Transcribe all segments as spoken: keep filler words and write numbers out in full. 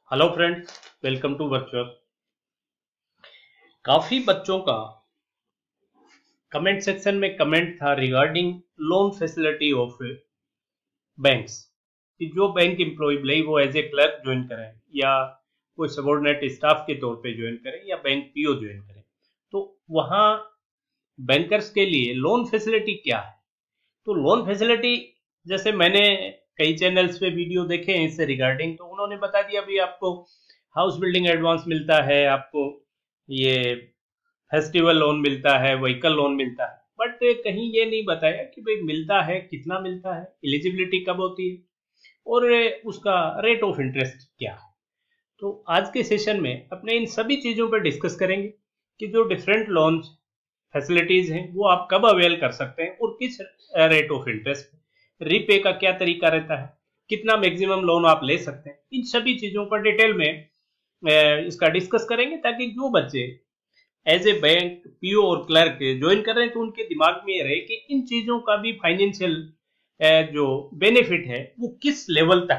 Hello friends, welcome to virtual. काफी बच्चों का कमेंट सेक्शन में कमेंट था regarding loan facility of banks कि जो बैंक एम्प्लॉय भले ही वो एज ए क्लर्क ज्वाइन करें या कोई सबॉर्डिनेट स्टाफ के तौर पे ज्वाइन करें या बैंक पीओ ज्वाइन करें, तो वहाँ बैंकर्स के लिए लोन फैसिलिटी क्या है। तो लोन फैसिलिटी, जैसे मैंने कई चैनल्स पे वीडियो देखे हैं इससे रिगार्डिंग, तो उन्होंने बता दिया भी आपको हाउस बिल्डिंग एडवांस मिलता है, आपको ये फेस्टिवल लोन मिलता है, व्हीकल लोन मिलता है, बट कहीं ये नहीं बताया कि भाई मिलता है कितना, मिलता है, एलिजिबिलिटी कब होती है और उसका रेट ऑफ इंटरेस्ट क्या है। तो आज के सेशन में अपने इन सभी चीज़ों पर डिस्कस करेंगे कि जो डिफरेंट लोन फैसिलिटीज हैं वो आप कब अवेल कर सकते हैं और किस रेट ऑफ इंटरेस्ट, रीपे का क्या तरीका रहता है, कितना मैक्सिमम लोन आप ले सकते हैं। इन सभी चीज़ों पर डिटेल में इसका डिस्कस करेंगे ताकि जो बच्चे एज ए बैंक पीओ और क्लर्क ज्वाइन कर रहे हैं तो उनके दिमाग में ये रहे कि इन चीज़ों का भी फाइनेंशियल जो बेनिफिट है वो किस लेवल तक,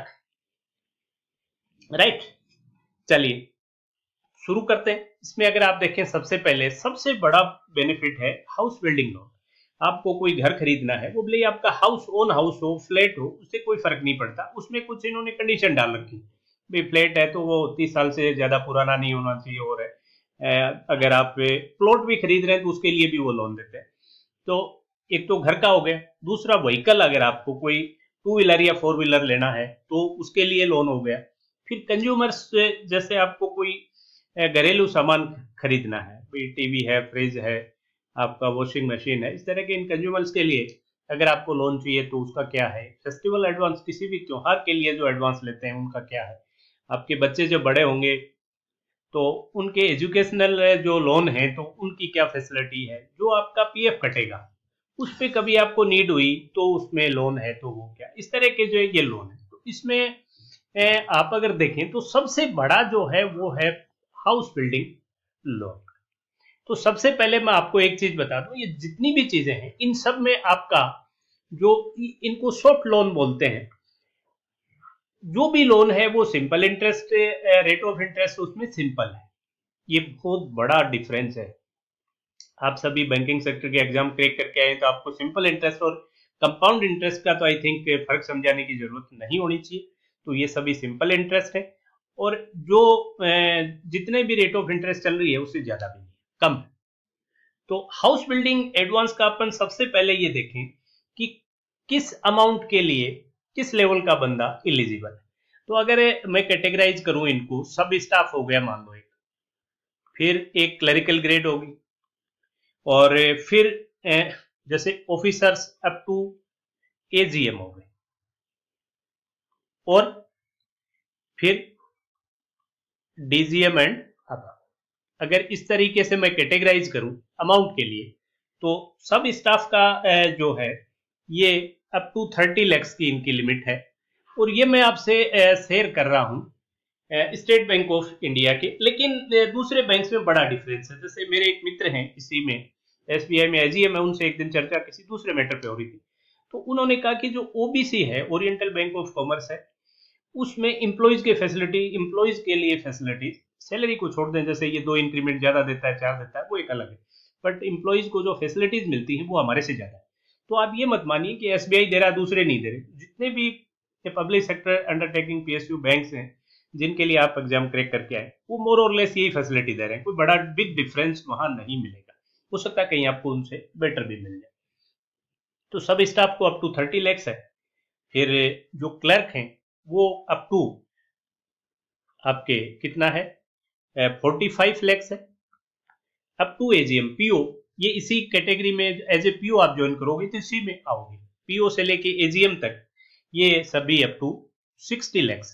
राइट। चलिए शुरू करते हैं। इसमें अगर आप देखें, सबसे पहले सबसे बड़ा बेनिफिट है हाउस बिल्डिंग लोन। आपको कोई घर खरीदना है, वो भले आपका हाउस ओन हाउस हो, फ्लैट हो, उससे कोई फर्क नहीं पड़ता। उसमें कुछ इन्होंने कंडीशन डाल रखी, भाई फ्लैट है तो वो तीस साल से ज्यादा पुराना नहीं होना चाहिए, और है अगर आप प्लॉट भी खरीद रहे हैं तो उसके लिए भी वो लोन देते हैं। तो एक तो घर का हो गया, दूसरा व्हीकल, अगर आपको कोई टू व्हीलर या फोर व्हीलर लेना है तो उसके लिए लोन हो गया। फिर कंज्यूमर्स, जैसे आपको कोई घरेलू सामान खरीदना है, भाई टीवी है, फ्रिज है, आपका वॉशिंग मशीन है, इस तरह के इन कंज्यूमर्स के लिए अगर आपको लोन चाहिए तो उसका क्या है। फेस्टिवल एडवांस, किसी भी त्योहार के लिए जो एडवांस लेते हैं उनका क्या है। आपके बच्चे जो बड़े होंगे तो उनके एजुकेशनल जो लोन है तो उनकी क्या फैसिलिटी है। जो आपका पीएफ कटेगा उस पर कभी आपको नीड हुई तो उसमें लोन है तो वो क्या, इस तरह के जो ये लोन है। तो इसमें आप अगर देखें तो सबसे बड़ा जो है वो है हाउस बिल्डिंग लोन। तो सबसे पहले मैं आपको एक चीज बता दूं, ये जितनी भी चीजें हैं इन सब में आपका जो, इनको सॉफ्ट लोन बोलते हैं, जो भी लोन है वो simple interest, rate of interest उसमें सिंपल है। ये बहुत बड़ा डिफरेंस है। आप सभी बैंकिंग सेक्टर के एग्जाम क्रैक करके आए तो आपको सिंपल इंटरेस्ट और कंपाउंड इंटरेस्ट का तो आई थिंक फर्क समझाने की जरूरत नहीं होनी चाहिए। तो ये सभी सिंपल इंटरेस्ट है, और जो जितने भी रेट ऑफ इंटरेस्ट चल रही है उससे ज्यादा भी नहीं, कम है। तो हाउस बिल्डिंग एडवांस का अपन सबसे पहले ये देखें कि किस अमाउंट के लिए किस लेवल का बंदा एलिजिबल है। तो अगर मैं कैटेगराइज करूं इनको, सब स्टाफ हो गया मान लो एक, फिर एक क्लरिकल ग्रेड होगी, और फिर जैसे ऑफिसर्स अप टू एजीएम हो गए, और फिर डीजीएम एंड अब, अगर इस तरीके से मैं कैटेगराइज करूं अमाउंट के लिए, तो सब स्टाफ का जो है ये अप टू थर्टी लैक्स की इनकी लिमिट है। और ये मैं आपसे शेयर कर रहा हूं स्टेट बैंक ऑफ इंडिया के, लेकिन दूसरे बैंक्स में बड़ा डिफरेंस है। जैसे मेरे एक मित्र हैं इसी में, एसबीआई में एजीएम है, उनसे एक दिन चर्चा किसी दूसरे मैटर पे हो रही थी, तो उन्होंने कहा कि जो ओबीसी है, ओरिएंटल बैंक ऑफ कॉमर्स है, उसमें इम्प्लॉइज के फैसिलिटी, इम्प्लॉइज के लिए फैसिलिटी, सैलरी को छोड़ दें, जैसे ये दो इंक्रीमेंट ज्यादा देता है, चार देता है, वो एक अलग है, बट इम्प्लॉइज को जो फैसिलिटीज मिलती हैं वो हमारे से ज्यादा है। तो आप ये मत मानिए कि एसबीआई दे रहा है दूसरे नहीं दे रहे। जितने भी public sector undertaking PSU banks हैं जिनके लिए आप एग्जाम क्रैक करके आए, वो मोर और लेस यही फैसिलिटी दे रहे हैं। कोई बड़ा बिग डिफरेंस वहां नहीं मिलेगा, हो सकता है कहीं आपको उनसे बेटर भी मिल जाए। तो सब स्टाफ को अप टू थर्टी लैक्स है। फिर जो क्लर्क हैं वो अप टू आपके कितना है, फोर्टी फाइव लैक्स है। अप टू एजीएम पीओ, ये इसी कैटेगरी में, एज ए पीओ आप ज्वाइन करोगे तो इसी में आओगे। पीओ से लेके एजीएम तक ये सभी अप टू सिक्सटी लैक्स,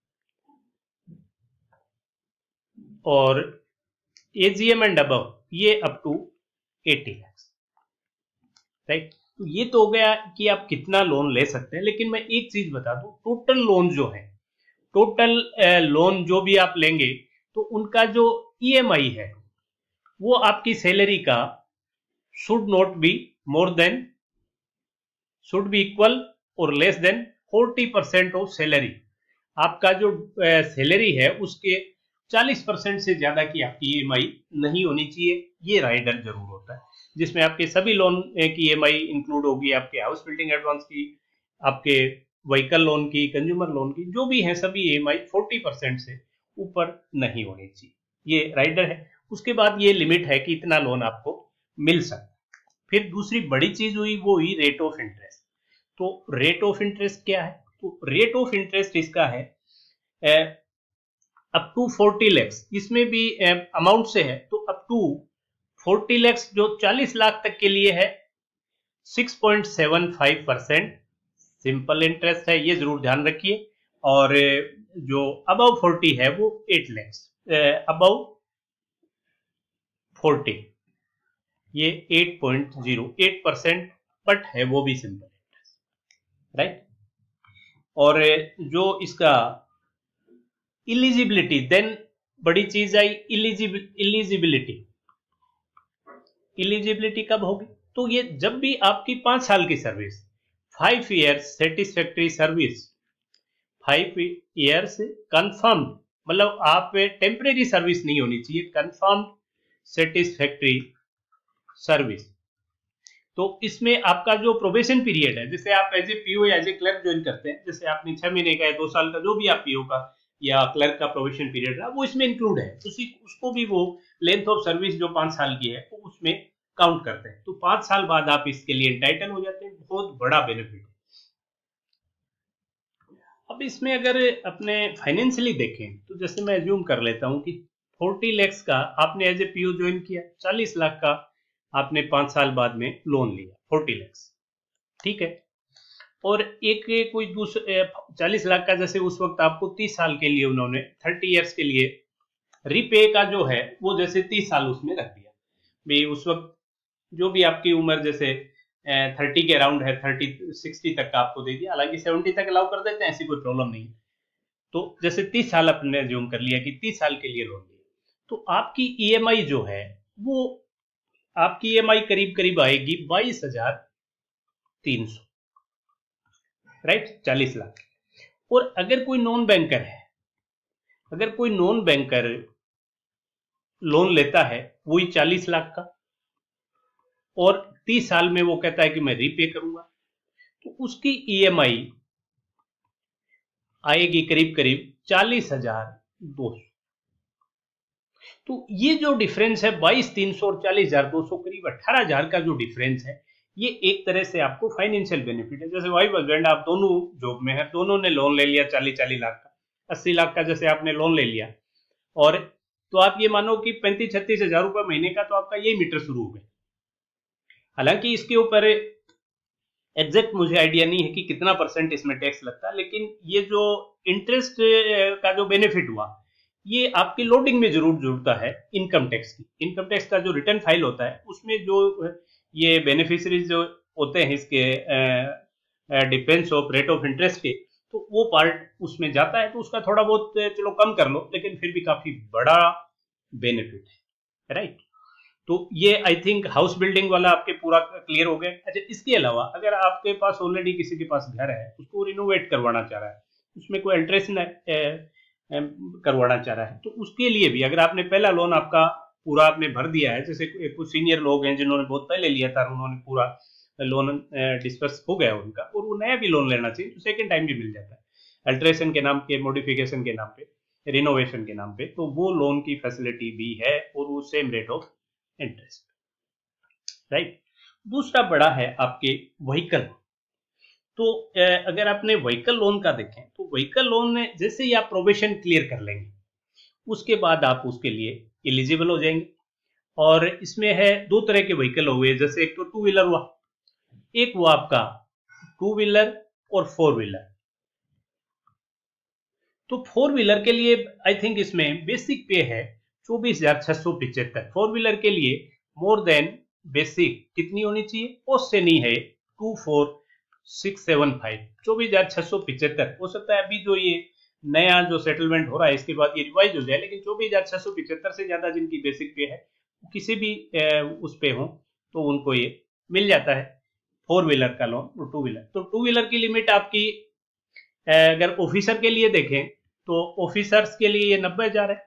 और एजीएम एंड अबव ये up to eighty lakhs, right. तो ये तो हो गया कि आप कितना लोन ले सकते हैं। लेकिन मैं एक चीज बता दूं, टोटल लोन जो है, टोटल लोन जो भी आप लेंगे तो उनका जो ईएमआई है वो आपकी सैलरी का should not be more than, should be equal और less than forty percent of salary. आपका जो सैलरी है उसके चालीस परसेंट से ज्यादा की आपकी ईएमआई नहीं होनी चाहिए। ये राइडर जरूर होता है जिसमें आपके सभी लोन की ईएमआई इंक्लूड होगी, आपके हाउस बिल्डिंग एडवांस की, आपके व्हीकल लोन की, कंज्यूमर लोन की, जो भी है सभी ईएमआई चालीस परसेंट से ऊपर नहीं होनी चाहिए। ये राइडर है। उसके बाद ये लिमिट है कि इतना लोन आपको मिल सकता है। फिर दूसरी बड़ी चीज हुई वो हुई रेट ऑफ इंटरेस्ट। तो रेट ऑफ इंटरेस्ट क्या है? तो रेट ऑफ इंटरेस्ट इसका है अप टू फोर्टी लैक्स, इसमें भी अमाउंट से है तो अप टू फोर्टी लैक्स जो चालीस लाख तक के लिए है six point seven five percent simple interest है, ये जरूर ध्यान रखिए। और जो अबव फोर्टी है वो एट लैक्स, अबव फोर्टी ये eight point zero eight percent but है वो भी सिंपल इंटरेस्ट, राइट। और जो इसका इलिजिबिलिटी, देन बड़ी चीज आई इलिजिबिलिटी। इलिजिबिलिटी कब होगी? तो ये जब भी आपकी पांच साल की service, five years satisfactory service, five years confirm, मतलब आप टेम्परेरी सर्विस नहीं होनी चाहिए, कंफर्म सेटिस्फैक्ट्री सर्विस। तो इसमें आपका जो प्रोबेशन पीरियड है, जैसे आप एज ए पीओ या एज ए क्लर्क ज्वाइन करते हैं, जैसे आपने छह महीने का या दो साल का जो भी आप पीओ का या क्लर्क का प्रोबेशन पीरियड रहा वो इसमें इंक्लूड है, उसी उसको भी वो लेंथ ऑफ सर्विस जो पांच साल की है वो उसमें काउंट करते हैं। तो पांच साल बाद आप इसके लिए एंटाइटल हो जाते हैं, बहुत बड़ा बेनिफिट है। अब इसमें अगर अपने फाइनेंशियली देखें तो जैसे मैं एज्यूम कर लेता हूं कि फोर्टी लैक्स का आपने एज ए पीओ ज्वाइन किया, चालीस लाख का आपने पांच साल बाद में लोन लिया, फोर्टी लैक्स, ठीक है। और एक कोई दूसरे चालीस लाख का जैसे उस वक्त आपको तीस साल के लिए उन्होंने थर्टी इयर्स के लिए रिपे का जो है वो जैसे तीस साल उसमें रख दिया भाई, उस वक्त जो भी आपकी उम्र जैसे थर्टी के अराउंड है, थर्टी सिक्सटी तक का आपको दे दिया, हालांकि सेवेंटी तक अलाउ कर देते हैं, ऐसी कोई प्रॉब्लम नहीं है। तो जैसे तीस साल अपने ज्यूम कर लिया कि तीस साल के लिए लोन लिया, तो आपकी ईएमआई जो है वो आपकी ईएमआई करीब करीब आएगी बाईस हजार तीन सौ, राइट, चालीस लाख। और अगर कोई नॉन बैंकर है, अगर कोई नॉन बैंकर लोन लेता है वही चालीस लाख का और तीस साल में वो कहता है कि मैं रीपे करूंगा, तो उसकी ईएमआई आएगी करीब करीब चालीस हजार दो सौ। तो ये जो डिफरेंस है बाईस तीन सौ और चालीस हजार दो सौ, करीब अठारह हजार का जो डिफरेंस है, ये एक तरह से आपको फाइनेंशियल बेनिफिट है। जैसे वाइफ हस्बैंड आप दोनों जॉब में है, दोनों ने लोन ले लिया चालीस चालीस लाख का, अस्सी लाख का जैसे आपने लोन ले लिया, और तो आप ये मानो कि पैंतीस छत्तीस हजार रुपये महीने का तो आपका यही मीटर शुरू हो गया। हालांकि इसके ऊपर एग्जैक्ट मुझे आइडिया नहीं है कि कितना परसेंट इसमें टैक्स लगता है, लेकिन ये जो इंटरेस्ट का जो बेनिफिट हुआ ये आपकी लोडिंग में जरूर जुड़ता है इनकम टैक्स की। इनकम टैक्स का जो रिटर्न फाइल होता है उसमें जो ये बेनिफिशरीज जो होते हैं इसके depends of rate of interest के, तो वो पार्ट उसमें जाता है, तो उसका थोड़ा बहुत चलो कम कर लो, लेकिन फिर भी काफी बड़ा बेनिफिट है, राइट। तो ये आई थिंक हाउस बिल्डिंग वाला आपके पूरा क्लियर हो गया। अच्छा, इसके अलावा अगर आपके पास ऑलरेडी किसी के पास घर है, उसको रिनोवेट करवाना चाह रहा है, उसमें कोई अल्ट्रेशन करवाना चाह रहा है, तो उसके लिए भी अगर आपने पहला लोन आपका पूरा आपने भर दिया है, जैसे कुछ सीनियर लोग हैं जिन्होंने बहुत पहले लिया था, उन्होंने पूरा लोन डिस्पर्स हो गया उनका, और वो नया भी लोन लेना चाहिए तो सेकेंड टाइम भी मिल जाता है अल्ट्रेशन के नाम पे, मॉडिफिकेशन के नाम पे, रिनोवेशन के नाम पे, तो वो लोन की फैसिलिटी भी है और वो same rate of interest, right. दूसरा बड़ा है आपके व्हीकल। तो अगर आपने व्हीकल लोन का देखें तो व्हीकल लोन में जैसे ही आप प्रोबेशन क्लियर कर लेंगे उसके बाद आप उसके लिए एलिजिबल हो जाएंगे। और इसमें है दो तरह के व्हीकल हुए, जैसे एक तो टू व्हीलर हुआ, एक हुआ आपका टू व्हीलर और फोर व्हीलर। तो फोर व्हीलर के लिए आई थिंक इसमें बेसिक पे है चौबीस हजार छह सौ पिछहत्तर। फोर व्हीलर के लिए मोर देन बेसिक कितनी होनी चाहिए, उससे नहीं है two four six seven five, चौबीस हजार छह सौ पिछहत्तर। हो सकता है अभी जो ये नया जो सेटलमेंट हो रहा है इसके बाद ये रिवाइज हो जाए, लेकिन चौबीस हजार छह सौ पिछहत्तर से ज्यादा जिनकी बेसिक पे है किसी भी उस पे हो तो उनको ये मिल जाता है फोर व्हीलर का लोन। टू व्हीलर, तो टू व्हीलर की लिमिट आपकी अगर ऑफिसर के लिए देखें तो ऑफिसर्स के लिए ये नब्बे हजार है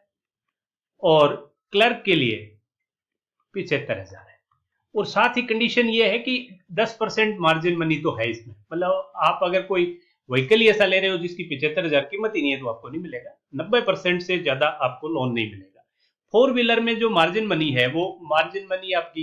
और क्लर्क के लिए पिछहत्तर हजार है। और साथ ही कंडीशन ये है कि दस परसेंट मार्जिन मनी तो है इसमें, मतलब आप अगर कोई व्हीकल ही ऐसा ले रहे हो जिसकी पिछहत्तर हजार कीमत ही नहीं है तो आपको नहीं मिलेगा, नब्बे परसेंट से ज्यादा आपको लोन नहीं मिलेगा। फोर व्हीलर में जो मार्जिन मनी है वो मार्जिन मनी आपकी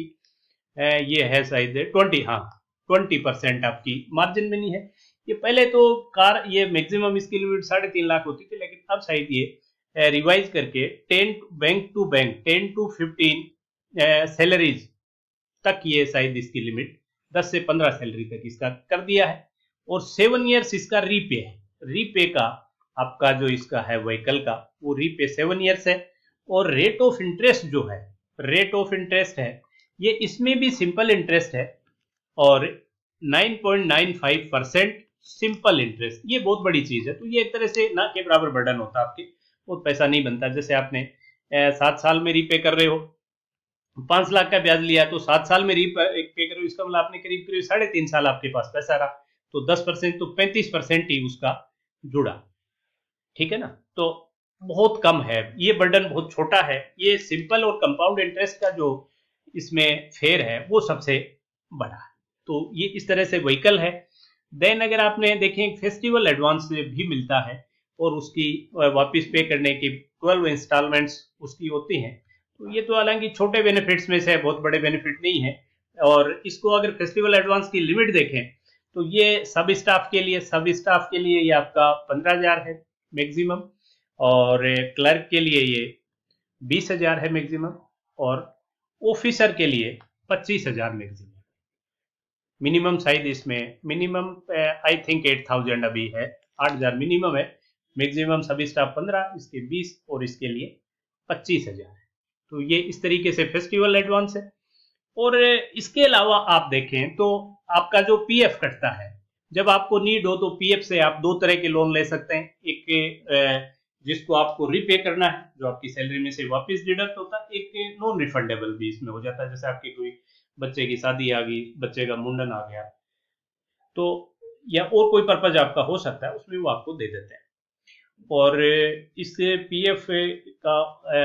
ये है शायद ट्वेंटी, हाँ ट्वेंटी परसेंट आपकी मार्जिन मनी है। ये पहले तो कार ये मैक्सिमम इसकी लिमिट साढ़े तीन लाख होती थी, लेकिन अब शायद ये रिवाइज करके ten bank to bank ten to fifteen salaries तक ये शायद इसकी लिमिट दस से पंद्रह सैलरी तक इसका कर दिया है। और सेवन ईयर्स इसका रीपे है, रीपे का आपका जो इसका है व्हीकल का वो रीपे सेवन ईयर्स है। और रेट ऑफ इंटरेस्ट जो है, रेट ऑफ इंटरेस्ट है ये इसमें भी सिंपल इंटरेस्ट है और nine point nine five percent simple interest, ये बहुत बड़ी चीज है। तो ये एक तरह से ना के बराबर बर्डन होता है, आपके बहुत पैसा नहीं बनता। जैसे आपने सात साल में रीपे कर रहे हो, पांच लाख का ब्याज लिया तो सात साल में रीपे पे करो, इसका मतलब आपने करीब करीब साढ़े तीन साल आपके पास पैसा रहा, तो दस परसेंट तो पैंतीस परसेंट ही उसका जुड़ा, ठीक है ना। तो बहुत कम है, ये बर्डन बहुत छोटा है। ये सिंपल और कंपाउंड इंटरेस्ट का जो इसमें फेयर है वो सबसे बड़ा है। तो ये इस तरह से व्हीकल है। देन अगर आपने देखें फेस्टिवल एडवांस भी मिलता है और उसकी वापस पे करने की ट्वेल्व इंस्टॉलमेंट्स उसकी होती हैं। तो ये तो हालांकि छोटे बेनिफिट्स में से बहुत बड़े बेनिफिट नहीं है। और इसको अगर फेस्टिवल एडवांस की लिमिट देखें तो ये सब स्टाफ के लिए सब स्टाफ के लिए ये आपका पंद्रह हजार है मैक्सिमम, और क्लर्क के लिए ये बीस हजार है मैक्सिमम, और ऑफिसर के लिए पच्चीस हजार मैक्सिमम। मिनिमम साइज इसमें minimum I think eight thousand अभी है, आठ हजार मिनिमम है, मैक्सिमम सभी स्टाफ पंद्रह, इसके बीस और इसके लिए पच्चीस हजार है। तो ये इस तरीके से फेस्टिवल एडवांस है। और इसके अलावा आप देखें तो आपका जो पीएफ कटता है, जब आपको नीड हो तो पीएफ से आप दो तरह के लोन ले सकते हैं। एक जिसको आपको रिपे करना है, जो आपकी सैलरी में से वापस डिडक्ट होता है, एक नॉन रिफंडेबल भी इसमें हो जाता है। जैसे आपकी कोई बच्चे की शादी आ गई, बच्चे का मुंडन आ गया, तो या और कोई पर्पज आपका हो सकता है, उसमें वो आपको दे देते हैं। और इससे पीएफ का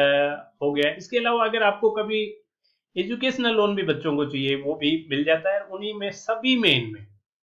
हो गया। इसके अलावा अगर आपको कभी एजुकेशनल लोन भी बच्चों को चाहिए वो भी मिल जाता है। उन्हीं में सभी में इनमें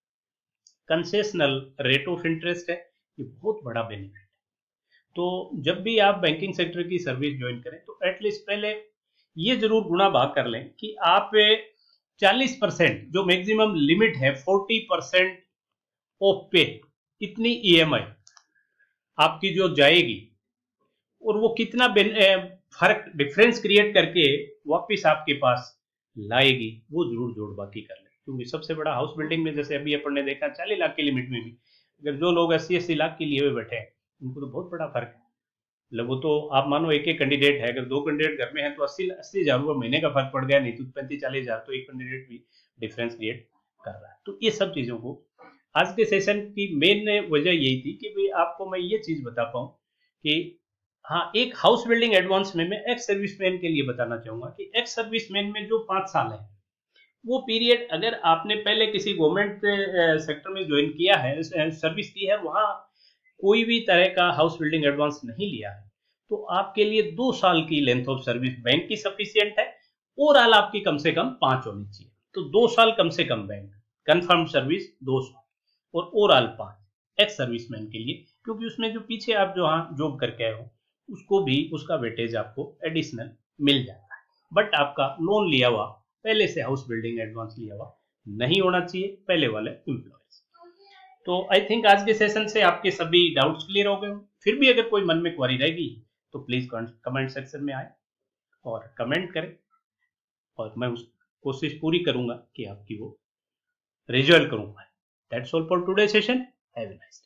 कंसेशनल रेट ऑफ इंटरेस्ट है, ये बहुत बड़ा बेनिफिट है। तो जब भी आप बैंकिंग सेक्टर की सर्विस ज्वाइन करें तो एटलीस्ट पहले ये जरूर गुणा भाग कर लें कि आप चालीस परसेंट जो मैक्सिमम लिमिट है, चालीस परसेंट ऑफ पे, इतनी ईएमआई आपकी जो जाएगी और वो कितना फर्क डिफरेंस क्रिएट करके वापस आपके पास लाएगी, वो जरूर जोड़ बाकी कर ले। क्योंकि सबसे बड़ा हाउस बिल्डिंग में जैसे अभी अपन ने देखा चालीस लाख की लिमिट में भी अगर जो लोग अस्सी अस्सी लाख के लिए हुए बैठे हैं उनको तो बहुत बड़ा फर्क है। मतलब वो तो आप मानो एक एक कैंडिडेट है, अगर दो कैंडिडेट घर में हैं तो अस्सी अस्सी हजार रुपये महीने का फर्क पड़ गया, नहीं तो पैंतीस चालीस हजार, तो एक कैंडिडेट भी डिफरेंस क्रिएट कर रहा है। तो ये सब चीजों को आज के सेशन की मेन वजह यही थी कि भाई आपको मैं ये चीज बता पाऊँ कि हाँ, एक हाउस बिल्डिंग एडवांस में मैं एक्स सर्विसमैन के लिए बताना चाहूंगा कि एक्स सर्विसमैन में जो पांच साल है वो पीरियड, अगर आपने पहले किसी गवर्नमेंट सेक्टर में ज्वाइन किया है, सर्विस की है, वहां कोई भी तरह का हाउस बिल्डिंग एडवांस नहीं लिया है, तो आपके लिए दो साल की लेंथ ऑफ सर्विस बैंक की सफिशियंट है। ओवरऑल आपकी कम से कम पांच होनी चाहिए, तो दो साल कम से कम बैंक कंफर्म सर्विस दो साल और ओवरऑल पांच एक्स सर्विसमैन के लिए, क्योंकि उसमें जो पीछे आप जो हाँ जॉब करके आए हो उसको भी उसका वेटेज आपको एडिशनल मिल जाता है। बट आपका लोन लिया हुआ पहले से हाउस बिल्डिंग एडवांस लिया हुआ नहीं होना चाहिए, पहले वाले एम्प्लॉयज। तो आई थिंक आज के सेशन से आपके सभी डाउट्स क्लियर हो गए हो। फिर भी अगर कोई मन में क्वेरी रहेगी तो प्लीज कमेंट सेक्शन में आए और कमेंट करें, और मैं उस कोशिश पूरी करूंगा कि आपकी वो रिजॉल्व करूंगा। That's all for today session. Have a nice day.